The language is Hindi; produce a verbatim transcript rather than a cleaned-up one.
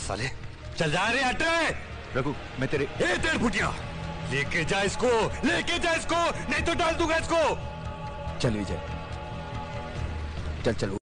साले चल जा रहे हटे। रघु मैं तेरे ए तेरे फुटिया लेके जा इसको, लेके जा इसको, नहीं तो डाल दूंगा इसको। चल विजय, चल चल।